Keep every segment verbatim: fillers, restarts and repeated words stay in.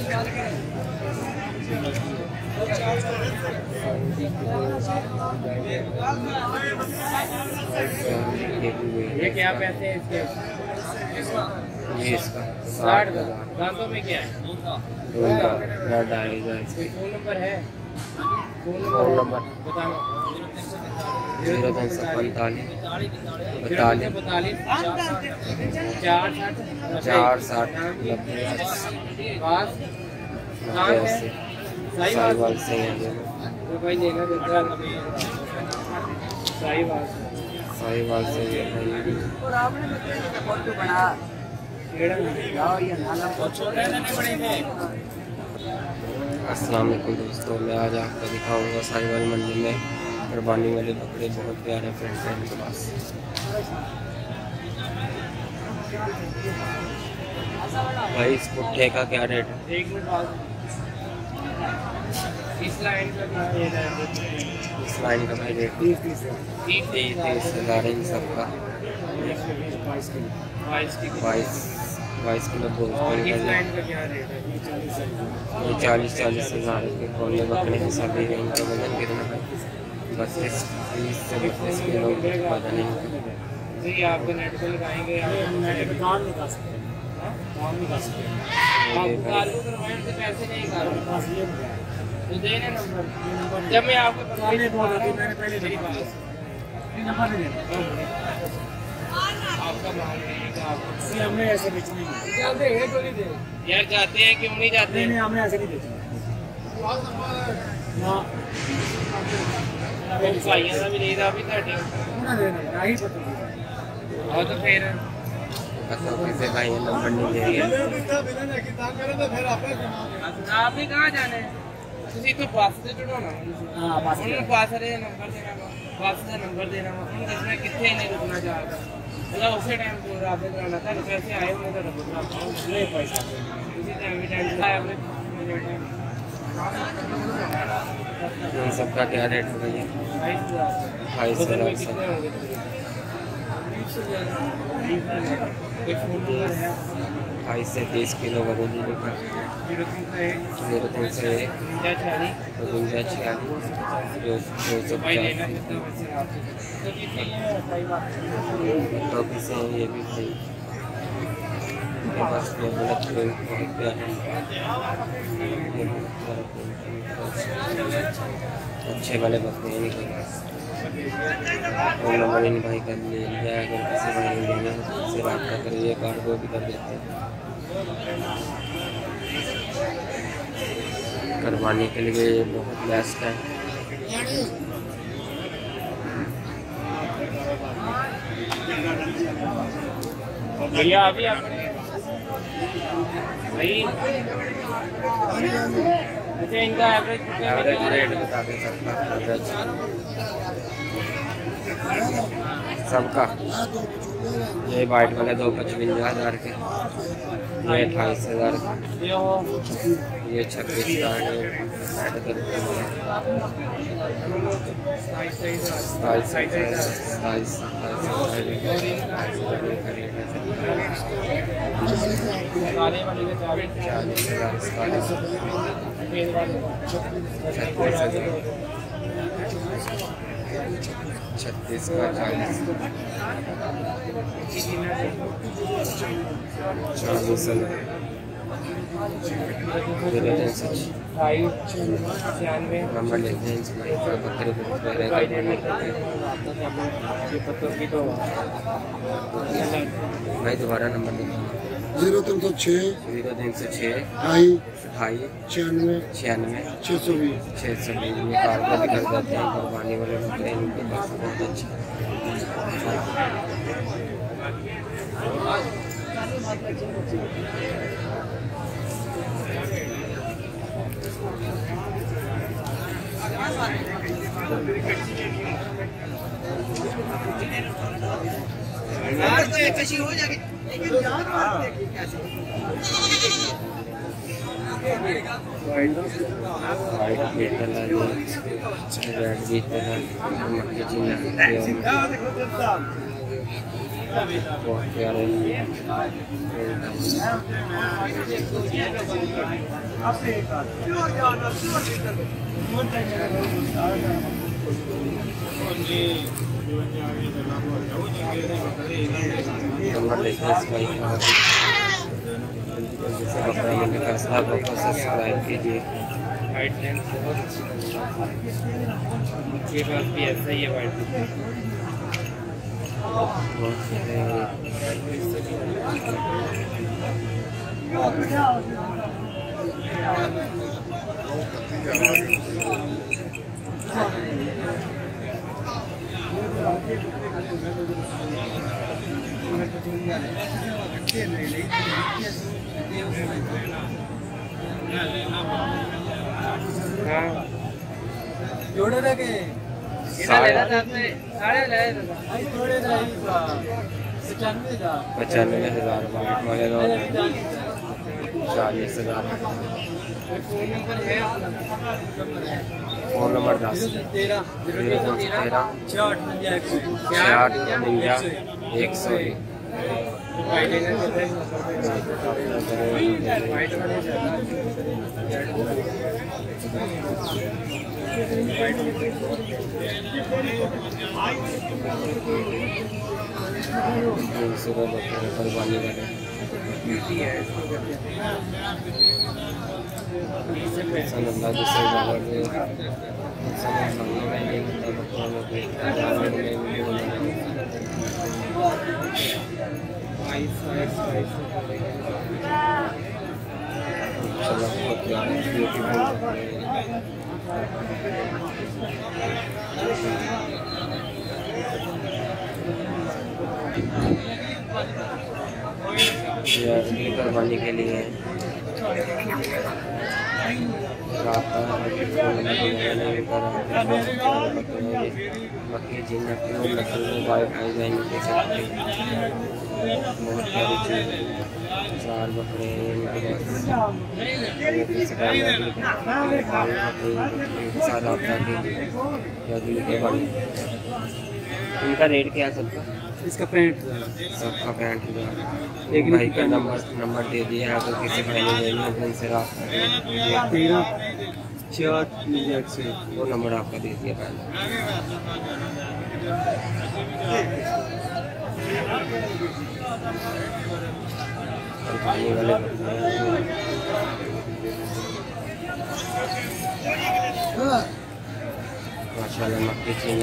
ये क्या पैसे हैं इसके? ये इसका साठ हजार। दांतों में क्या है? फोन नंबर है? फोन नंबर जीरो तीन सौ पैंतालीस बतालीस चार चार साठ साहिवाल से साहिवाल से अस्सलाम वालेकुम दोस्तों, मैं आज आपको दिखाऊंगा साहिवाल मंडी में कुर्बानी वाले बकरे बहुत प्यारे फ्रेंड्स हैं इनके पास। भाई इस पुट्ठे का क्या रेट है? एक मिनट बाद इस लाइन का क्या रेट है? इस लाइन का भाई रेट तीस तीस तीस हज़ार इन सब का बाईस बाईस किलो बोलते हैं। इस लाइन का क्या रेट है? ये चालीस चालीस हज़ार के कोले बकरे हैं सभी। इनका वजन कितना है? बत्तीस तीस से बत्तीस किलो वजन है इनका। जी आपको नेट पे लगाएंगे, काम निकाल सकते हैं, काम निकाल सकते हैं। आप चालू करवाएं तो पैसे नहीं निकालेंगे, तो देना नंबर। जब मैं आपको बताने बोल रहा था मैंने पहले मेरी बात नंबर नहीं देना आपका माल नहीं का आपको हमने ऐसे बेचनी है। जाते हैं क्यों नहीं दे यार? जाते हैं क्यों नहीं जाते? नहीं नहीं हमने ऐसे नहीं बेचना ना। वो भाइयों का भी नहीं था अभी तक ना देना नहीं पता। और तो फिर तो किसे भाई नंबर नहीं दे रहे आप ही कहाँ जाने? ਤੁਸੀਂ तो बस से जुड़ो ना। हाँ बस उन्होंने पास रे नंबर देना वा, बस का नंबर देना वा, उन्होंने दसना कितने नहीं रुकना चाहता। मतलब उसी टाइम को रात में कराना था, पैसे आए होंगे तो रुकना नहीं पैसा उसी टाइम भी टाइम था एवरेज। इन सब का क्या रेट है भैया? ढाई सौ हज़ार से ढाई से तीस किलो का दूध का जीरो तीन सौ एक बवंजा छियालीस दो सौ पचास हैं। ये भी सही इनके पास बहुत प्यारे अच्छे वाले बकरे हैं इनके पास। फोन नंबर इन भाई का ले लिया, अगर किसी भाई ने लेना है तो उससे रब्ता करिए, कार्ड को भी कर देते हैं। करवाने के लिए बहुत बेस्ट है। भैया अभी आपने भाई अच्छा इनका एवरेज एवरेज रेट बता दें सबका एवरेज सबका। ये वाइट वाले दो पचवंजा हज़ार के, ये अट्ठाईस हज़ार का, ये छब्बीस का चालीस हज़ार छत्तीस हज़ार छत्तीस का चालीस चालीस नंबर लेते हैं बकरे भाई दोबारा नंबर लेते हैं जीरो तीन सौ छः जीरो तीन सौ छः ढाई ढाई छियानवे छियानवे छः सौ बीस छः सौ बीस में कार भी कर देते हैं। कुर्बानी वाले बकरे इनके पास बहुत अच्छे हो जाएगी वाइट भी तरह रेड भी तरह मक्की चिन्ह बहुत प्यारे नंबर देखिए इस भाई का। जैसे बकरा मंडी फैसला को सब्सक्राइब कीजिए। वाइट लेंस के पास भी ऐसा ही है वाइट। जोड़े लगे पचानवे हजार वाइट वाले चालीस हजार। फोन नंबर दस तेरह तेरह छियाठ छियाठ एक सौ कुर्बानी वाले सल्लल्लाहु अलैहि कुर्बानी के लिए बाकी जिन अपने वाई फाई ज्वाइन कर सकते हैं। बहुत सारी चीज़ चार बकरे इनका रेट क्या है सबका? इसका पैंठ सबका पैंठ हजार। एक भाई का नंबर नंबर दे दिया है, अगर किसी भाई ने लेनी है तो उनसे रब्ता तेरह छियाठ से वो नंबर आपका दे दिया पहले। कंपनी वाले माशाल्लाह मक्की चीना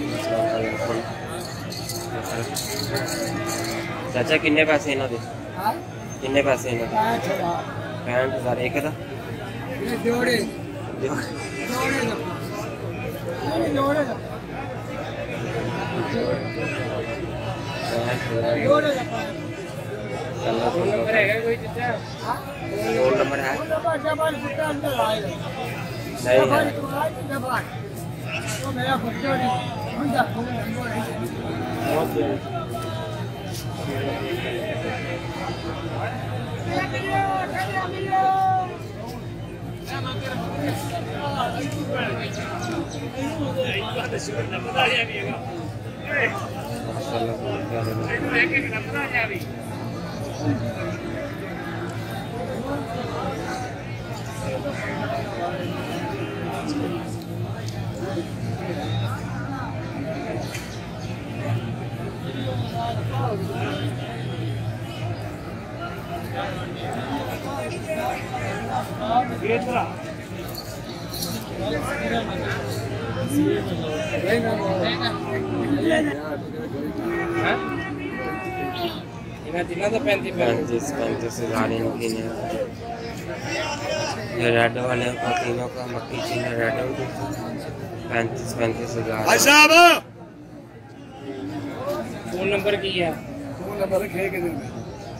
चाचा किन्ने पैसे इन्हों दे? किन्ने पैसे इन्हों दे? पैंठ हजार एक था फोन नंबर है पैंतीस पैंतीस हजार इनकी ने। ये रेड वाले का तीनों का मक्की चीना रेड पैंतीस पैंतीस हजार। फोन नंबर की है? फोन नंबर है के दिन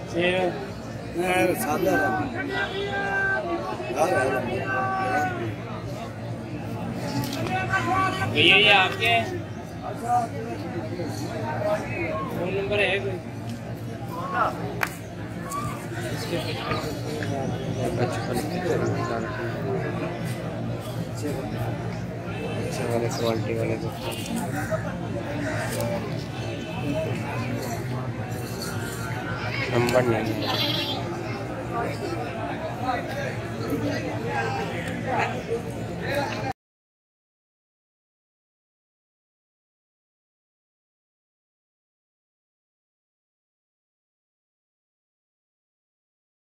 छः सादा भैया ये आपके फोन नंबर है कोई? पचपन अच्छे वाले क्वालिटी वाले नंबर नहीं है। है